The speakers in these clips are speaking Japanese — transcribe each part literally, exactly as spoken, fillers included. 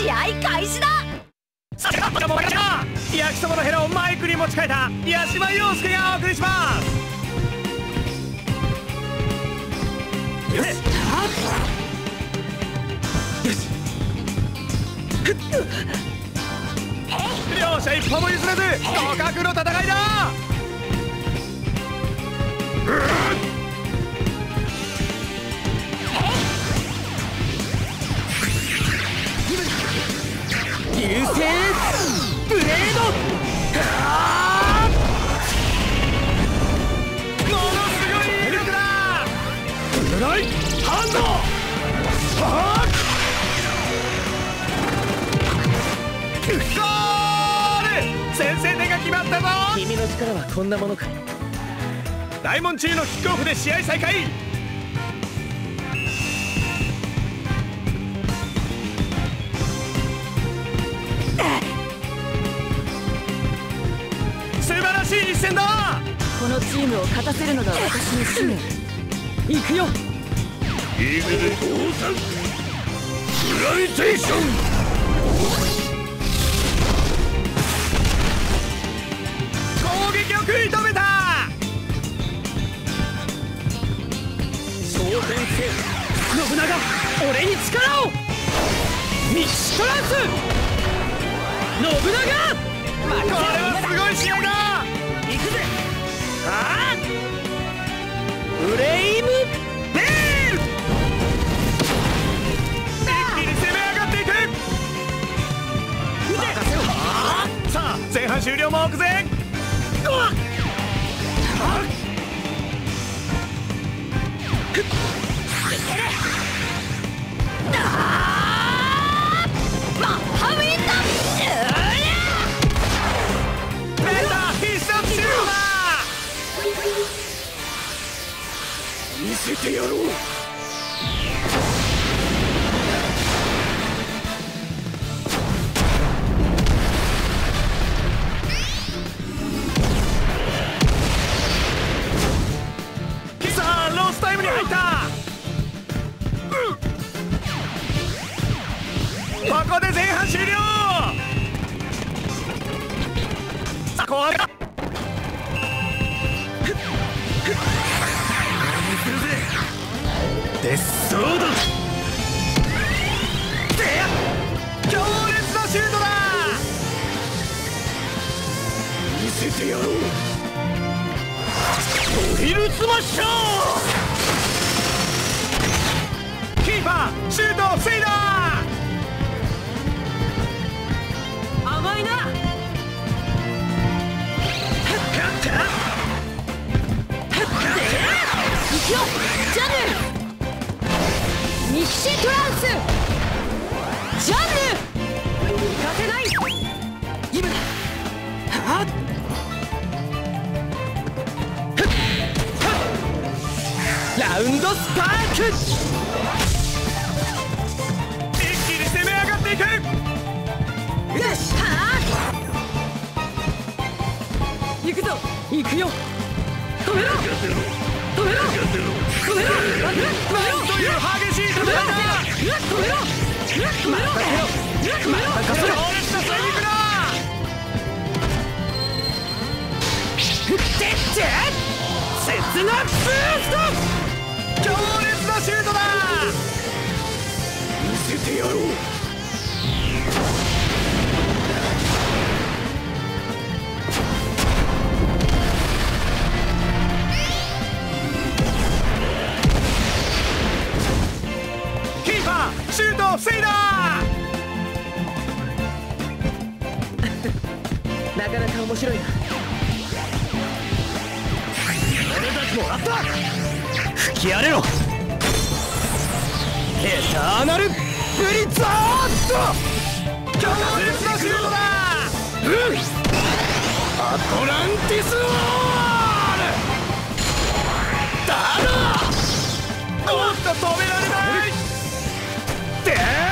試合開始だ。 さあもう焼きそばのヘラをマイクに持ち替えた八島陽介がお送りします。両者一歩も譲らず互角の戦いだ。流星ブレード、ものすごい威力だ。ブライハンド、はゴール、先制点が決まったぞ。君の力はこんなものかい。大門中のキックオフで試合再開。素晴らしい一戦だ。 このチームを勝たせるのが私の使命。行くよ。 イーグル降参、グラビテーション。攻撃を食い止めた。昇天せよ信長、俺に力を。ミキシトランス信長、これはすごい試合だ。行くぜ。はあ、フレイムベール、一気に攻め上がっていく。さあ前半終了も目前。マッハウィンド、見せてやろう。さあロスタイムに入った、うん、ここで前半終了。さあ後半だ。デスソード、強烈なシュートだ。見せてやろう。ドヒルスマッシャー、キーパーシュートを防いだ。甘いな。 行くよ、ジャヌミキシトランス、ジャンヌ行かせない。今だ。はっ、ラウンドスパーク、 一気に攻め上がっていく。 よし、はあ、行くぞ。行くよ。止めろ止めろ止めろ止めろ止めろという激しい戦いだ。 止めろ止めろ止めろ止めろ強烈なスイングだ。 てって切なブースト、 強烈なシュートだ。見せてやろう。キーパーシュートを防いだ。 なかなか面白いな。 俺たちもらった。吹き荒れろ。エターナルブリザード、強烈なシュートだ。うん、アトランティスウォールだろ。おっと止められない。で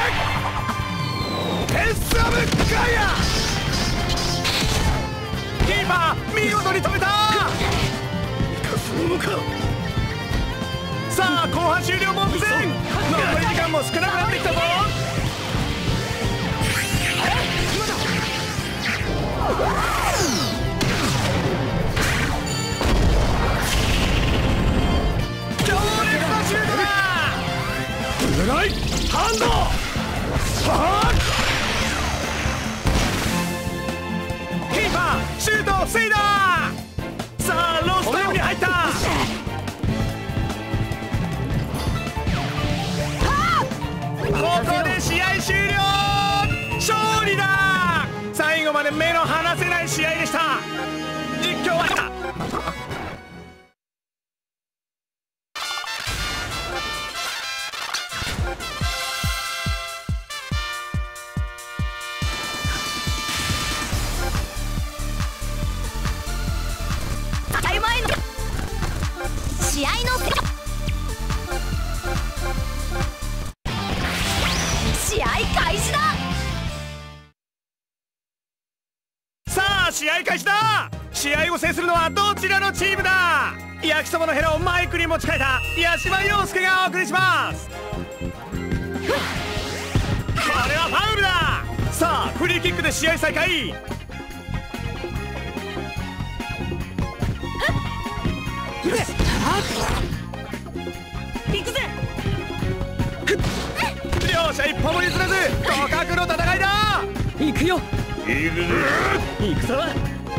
テスアブガイア、キーパー見事に止めた。のか。さあ後半終了目前、残り時間も少なくなってきたぞ。 強烈なシュートだ。ブルライハンド。はあ、キーパーシュートを防いだ。さあロスタイムに入った。ここで試合終了。勝利だ。最後まで目の離せない試合でした。実況は試合の試合開始だ。 さあ試合開始だ。試合を制するのはどちらのチームだ。焼きそばのヘラをマイクに持ち替えた八島陽介がお送りします。これはファウルだ。さあフリーキックで試合再開。行くぜ。両者一歩も譲らず互角の戦いだ。行くよ。行くぜ。行くぞ。はっ。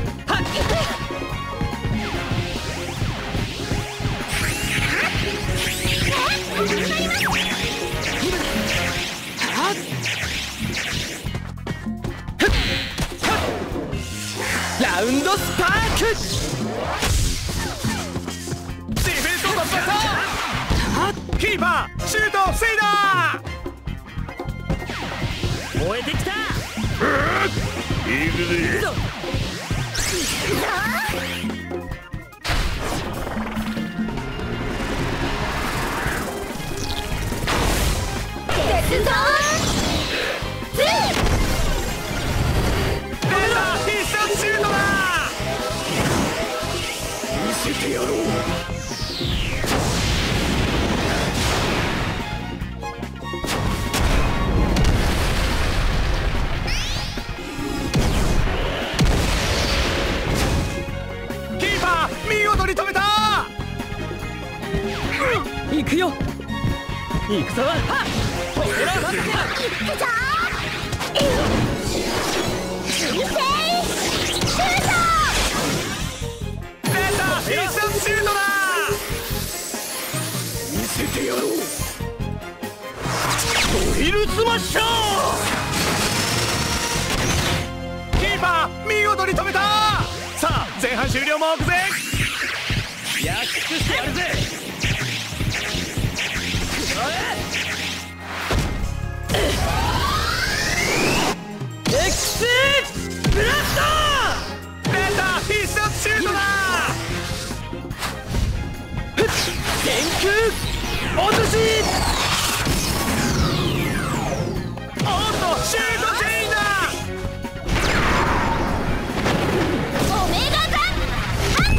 ラウンドスパーク。ディフェンスを突破した。キーパーシュートを防いだ。燃えてきた。行くぜ。 鉄道必殺シュートだ。見せてやろう。キーパー見事に止めた。行くよ。行くぞ。はっ。止めろ。 行くぞ。シュート。 必殺シュートだ。見せてやろう。ドリルスマッシャー。キーパー見事に止めた。さあ前半終了目前。焼き尽くしてやるぜ。エクスブラスト。出た必殺シュートだ。電空落とし。おっとシュートチェインだ。 オメガザハン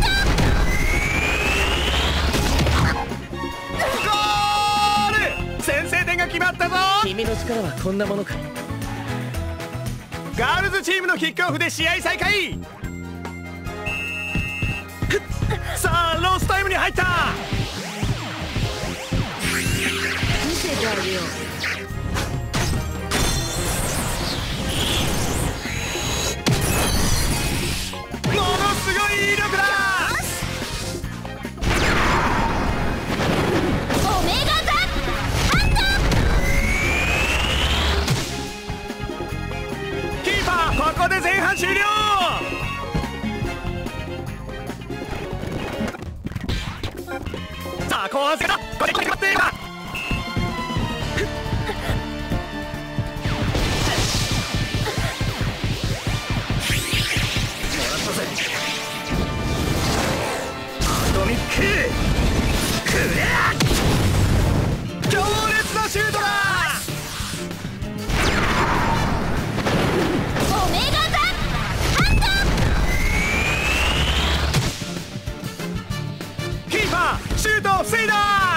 ド。ゴール。先制点が決まったぞ。君の力はこんなものか。ガールズチームのキックオフで試合再開。さあロスタイムに入った。 見せてあげよう。 ものすごい威力だ。 オメガザハンド。キーパーここで前半終了。さあ後半戦だ。これ決まっている。強烈なシュートだ。 オメガザハンド。キーパーシュートを防いだ。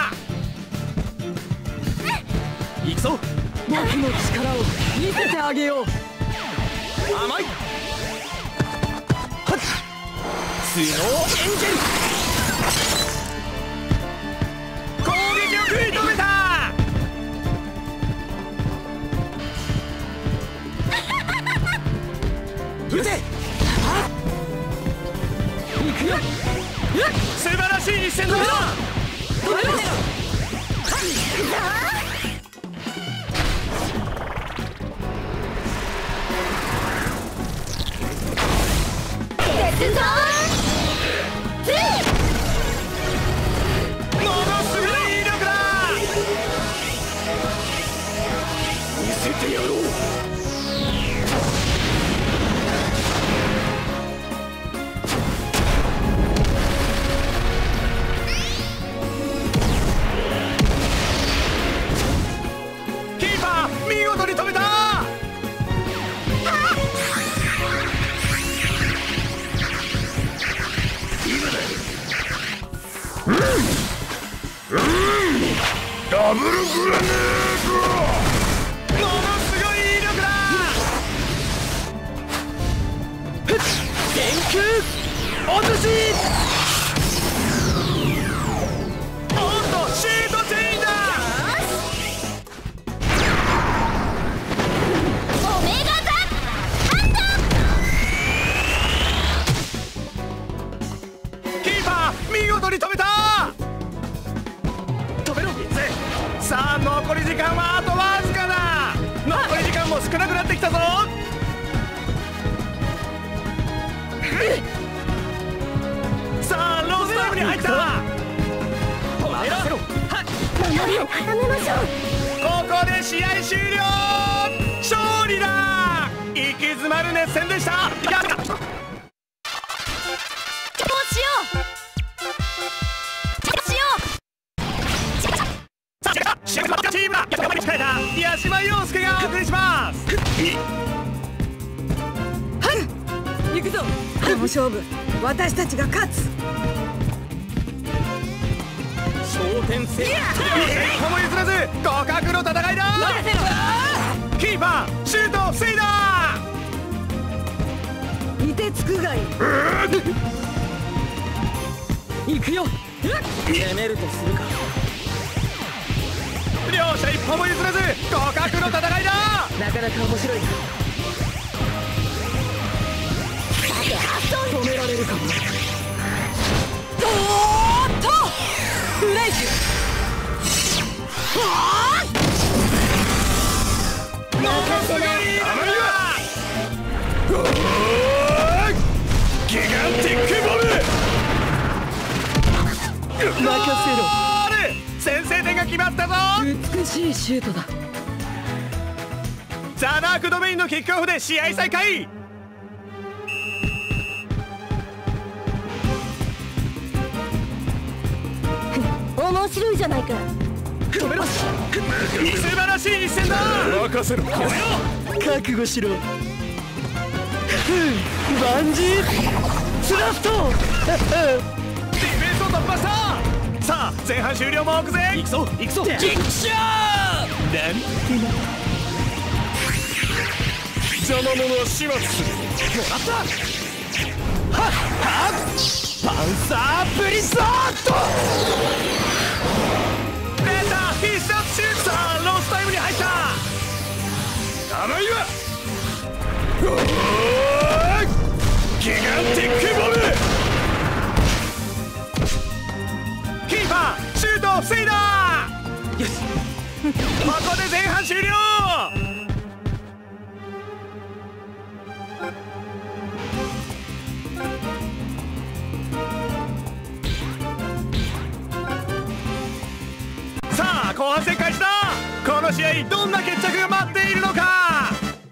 行くぞ。僕の力を見せてあげよう。甘い。 頭脳エンジェル攻撃を食い止めた。撃て。行くよ。素晴らしい一戦だ。止めろ。 デスゾーンツー。 ものすごい威力だ。見せてやろう。キーパー見事に止めた。ダブルグラネード。ものすごい威力だ。電空落とし。おっとシートチェインだ。 オメガザハンド。 キーパー見事に止めた。さあ残り時間はあとわずかだ。残り時間も少なくなってきたぞ。さあロースタイムに入った。止めろ。 守りを固めましょう。 ここで試合終了。勝利だ。息詰まる熱戦でした。 どうしよう。 チームだ。頑張り鍛えた八島陽介がお送りします。 行くぞ。この勝負私たちが勝つ。 昇天戦。一歩も譲らず互角の戦いだ。キーパーシュートを防いだ。 いてつくがいい。行くよ。 攻めるとするか。両者一歩も譲らず互角の戦いだ。 なかなか面白いな。止められるかも。おーっとフライク。 任せない。ギガンティックボム。任せろ。先制点が決まったぞ。 美しいシュートだ。 ザ・ダークドメインのキックオフで試合再開。 面白いじゃないか。 止めろ。素晴らしい一戦だ。任せろ。止めろ。 覚悟しろ。バンジースラスト。 ディフェンスを突破した。さあ前半終了も置くぜ。行くぞ行くぞ。キックショー。なんてな。邪魔者は始末する。もらった。はっはっパンサーブリザード。出た必殺シュート。さあロスタイムに入った。甘いわ。ギガンティックボム。キーパーシュートを防いだ。よしここで前半終了。さあ後半戦開始だ。この試合どんな決着が待っているのか。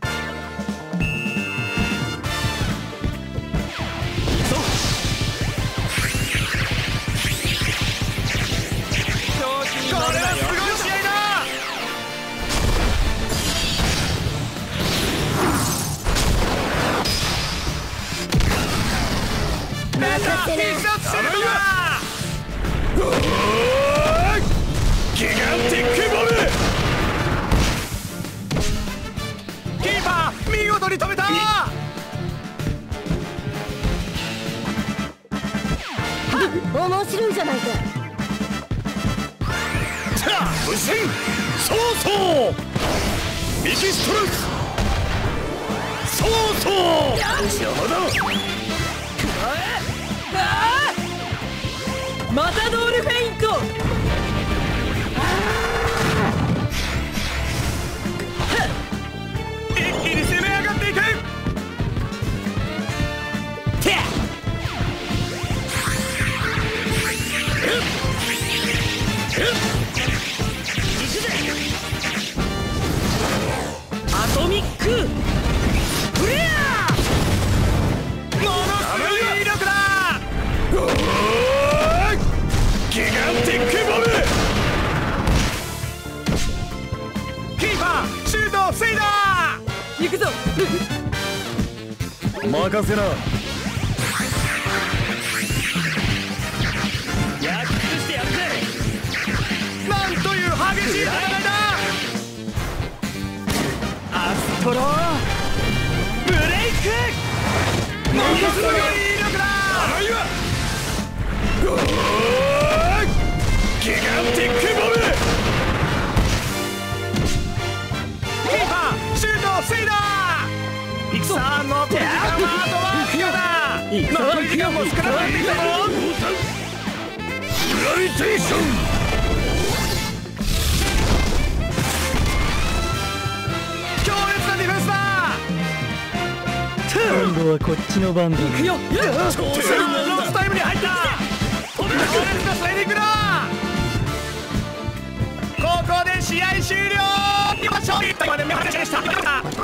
これはすごい試合だ。出た必殺シュートだ。ギガンティックボム。 進そうそうミキストランスそうそう邪魔だマタドールフェイント。 一気に攻め上がっていくてアトミックフレアものすごい威力だギガンティックボムキーパーシュートを防いだ行くぞ。 任せなやっくしてやるぜなんという激しい戦いだアストロブレイクものすごい威力だ甘いわギガンティックボムキーパーシュートを防いださあ残り時間はあとわずかだ残り時間も少なくなってきたぞグラビテーション強烈なディフェンスだ今度はこっちの番だ。 行くよ。 調子のロスタイムに入った強烈なスライディングだここで試合終了今勝利まで目離しでした